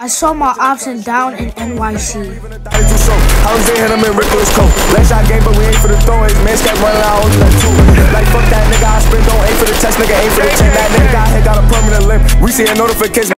I saw my option down in NYC. I was in him in Rickles coat. Last shot game, but we ain't for the throw. His man kept running out, only like two. Like fuck that nigga, I sprint, don't aim for the test, nigga, aim for the 10. That nigga got a permanent limp. We see a notification.